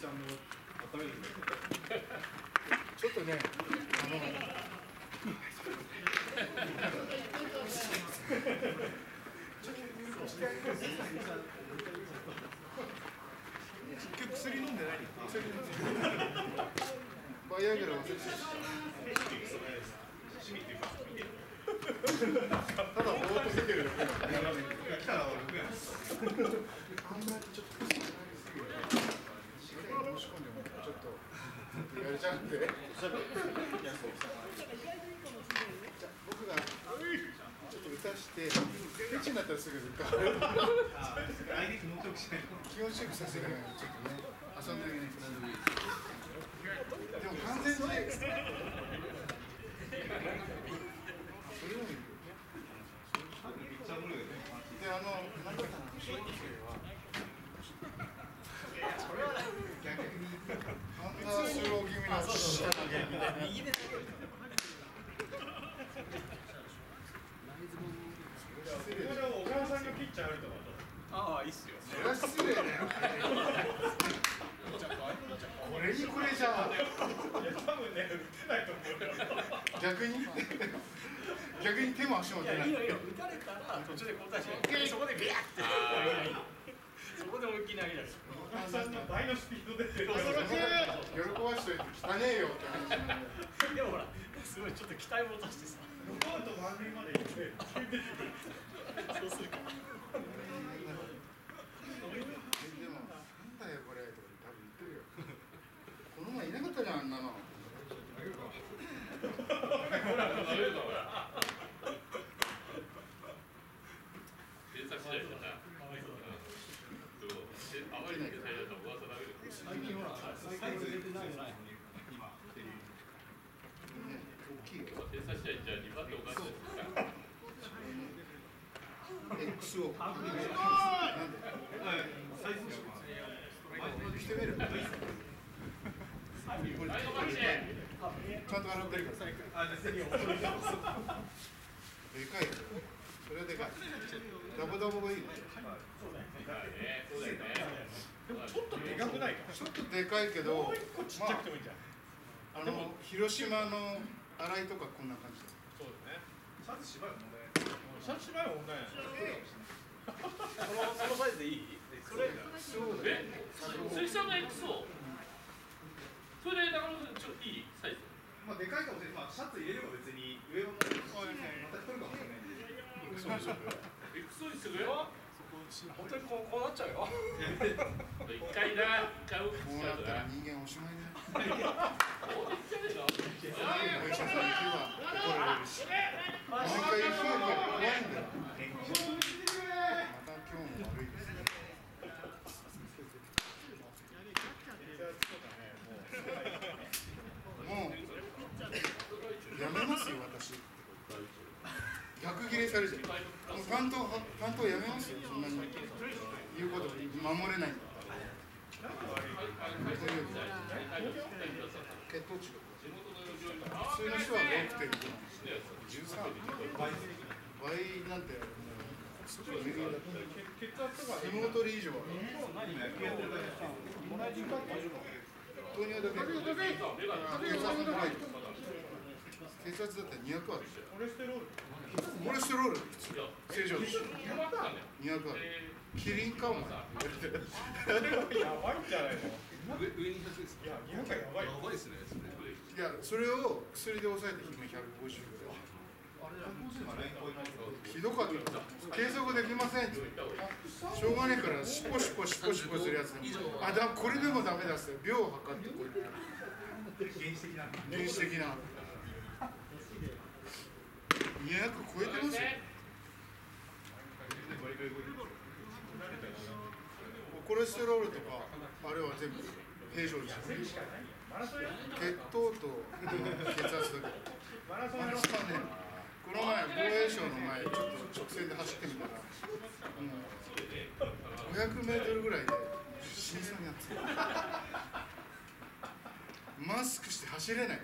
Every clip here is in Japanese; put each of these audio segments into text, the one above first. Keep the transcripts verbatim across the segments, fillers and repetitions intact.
ちゃんの温めるんだちょっとね、あの結局薬飲んでないの？薬飲んでない。バイアグラ忘れてた。ただぼーっとしててるだけだね。来たら僕や。あんまりちょっと申し込んでもちょっと言われちゃうんで。僕がちょっと打たしてペチになったらすぐ打った。気持ちよくさせるのにちょっとね遊んであげないと。でも完全にそれでもいい。で、あの、なんか小学生は逆にアンダースロー気味の下投げ右で投げる。 小川さんがピッチャーあるとか。ああ、いいっすよ。 それは失礼だよ。これにこれじゃあ。 いや、多分ね、打てないと思うよ。 逆に逆に手も足も出ない。 いやいや、打たれたら途中で交代して、そこでビャッてそこで思いっきり投げられる。 小川さんの倍のスピードで喜ばしといて汚ねえよって話なんで。 でもほら、すごいちょっと期待も落としてさ。 ノーアウト満塁まで行って、 そうするか。 でも、なんだよこれとか多分言ってるよ。この前いなかったじゃん、あんなの。 検索次第だな。あまりに最初の噂だけど。 最近ほら、サイズ出てないじゃない今、テレビ。 大きいよ。 検索次第じゃあにばんでおかしいですか。 エックスオー。なんで？ サイズがしてみる。ちゃんと洗ってるから。 あ、でかいよ。 それはでかい。ダボダボがいいね。 そうだよね。 そうだよね。 でもちょっとでかくないか。 ちょっとでかいけど、 もう一個ちっちゃくてもいいじゃん。 あの広島の新井とかこんな感じ。 そうだね。シャツ縛る問題。シャツ縛る問題。 そのそのサイズでいい？それそうだね。 鈴木さんの エックスオー。それで中野さんちょっといいサイズ。 まあでかいかもしれない。まあシャツ入れれば別に上のまた太るかもしれない。 エックスオー にするよ。 本当にこうこうなっちゃうよ。 一回な、一回大きくこうしちゃうとな。 なったら人間おしまいだよ。 こうでいっちゃうでしょ。 お医者さんには怒られるし。毎回言うから怖いんだよ。また今日も悪いですね。もうやめますよ私。逆ギレされちゃう。もう担当担当やめますよ。そんなに言うこと守れないんだ。血糖値が普通の人は ろくてんご じゅうさん倍なんて血圧とか相撲取り以上は糖尿だけ血圧の高い血圧だったらにひゃくある。 コレステロール。 コレステロール正常ですにひゃくある。キリンかお前やばいんじゃないの。 上にひゃくです。 いや、にひゃくはやばい。 やばいですね。 いやそれを薬で抑えて今ひゃくごじゅうぐらい。ひどかった。計測できませんって。しょうがねえからシポシポシポシポするやつ。あだこれでもダメだっすよ。秒を測ってこれ。 原始的な。 原始的な。にひゃく超えてますよ。コレステロールとかあれは全部平常です。血糖と血圧だけ。 マラソンマラソンね。この前防衛省の前ちょっと直線で走ってみたら、うん、ごひゃくメートルぐらいで死にそうになってマスクして走れない。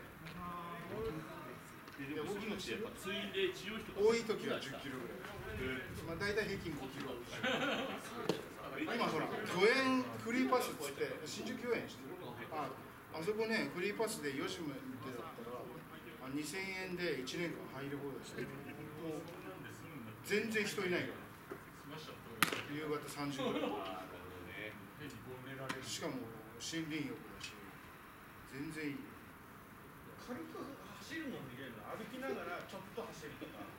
いや僕のちやっぱついで治療費とか多い時はじゅっキロぐらい、まあ、大体平均ごキロ。 今ほら御苑フリーパスっつって新宿御苑してる。ああそこねフリーパスでよしもでだったらあにせんえんでいちねんかん入ることですよ。もう全然人いないから夕方さんじぐらいしかも森林浴だし全然いい。 軽く走るもんできるの、歩きながらちょっと走るとか。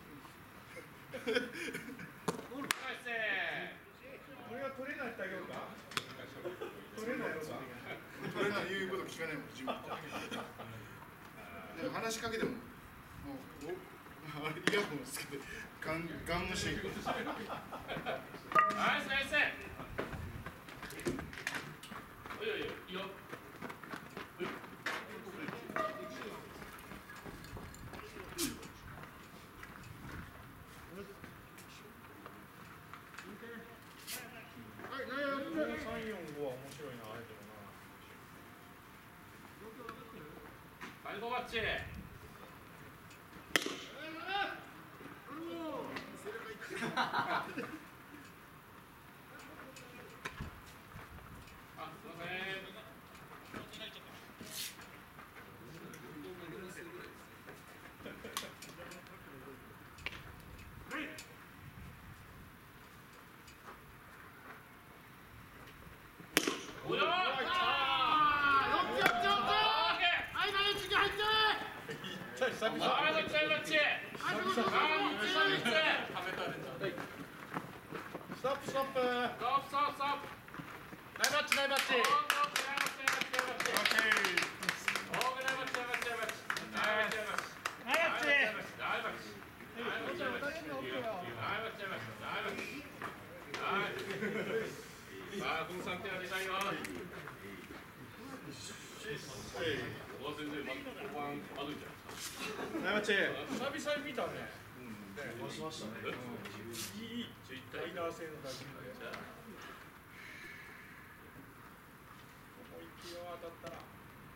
これはトレーナーしてあげようか。トレーナーやろうか。 トレーナー言うこと聞かないもん自分でも話しかけてももうあれイヤホンつけてガンガン無視。 ナイスナイス。おいおいおい、いいよ。 さんよんごは面白いな、あれでもな。 ファインゴーマッチ。あ、すいません。およー。 久々。 あー、どっちだどっち。あー、どっちだどっち。 ストップストップ。 ストップストップ。 ナイバッチナイバッチ。 さあ、このさんてん当てたいよ。小川先生、ごばんあるんじゃないですか。 ナイバッチ。 久々に見たね。 押しましたね。 いいライダー性の打球で。思い切りは当たったら。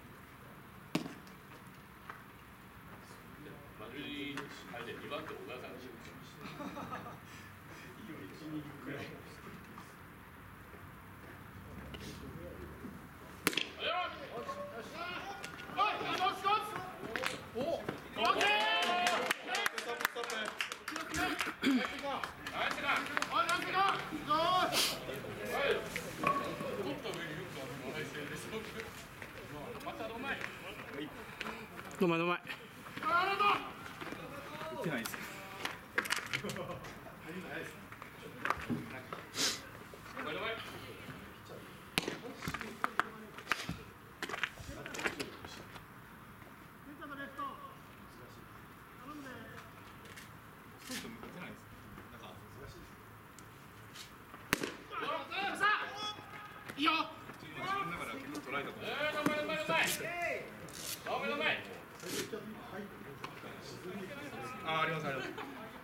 まるであれでにばん手小川さんでしょ。 どうまいどうまい。 行ってないです。 いいよ。 あ、ありますあります。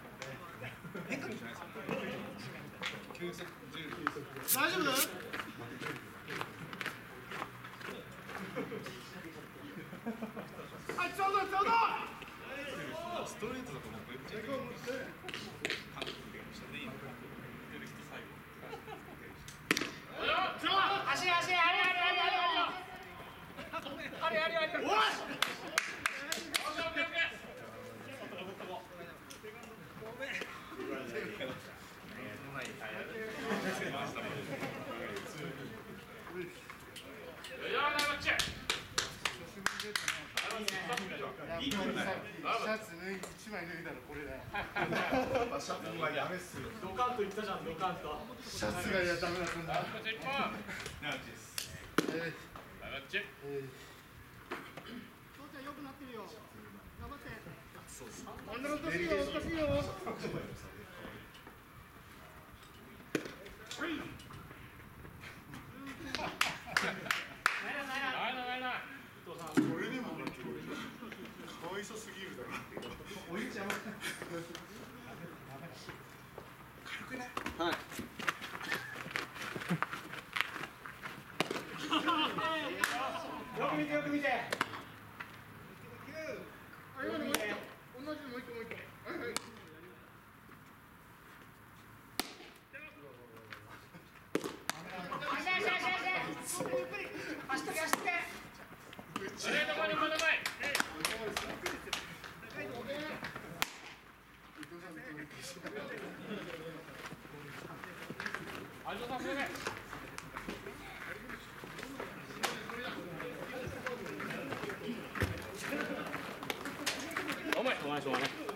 大丈夫？はい、ちょうどちょうど。 ストレートだと思って。 足足あれあれあれあれあれあれあれあれ。おい。シャツ脱い一枚脱いだらこれだよ。 シャツはやめっすよ。 ドカンと言ったじゃん、ドカンと。 シャツがやダメだったんだ。 ナイス。 えチェえ父ちゃん良くなってるよ。頑張って。 あんなことしいよ、おかしいよ。これでもかわいそすぎるだろ。 お兄ちゃん。軽くね。 はい。 よく見てよく見て。 あ、今のもう一個。同じのもう一個もう一個。はいはい。 走っとけ走っとけ。 前前前前前。安藤さんそれね。お前お前しょうがね。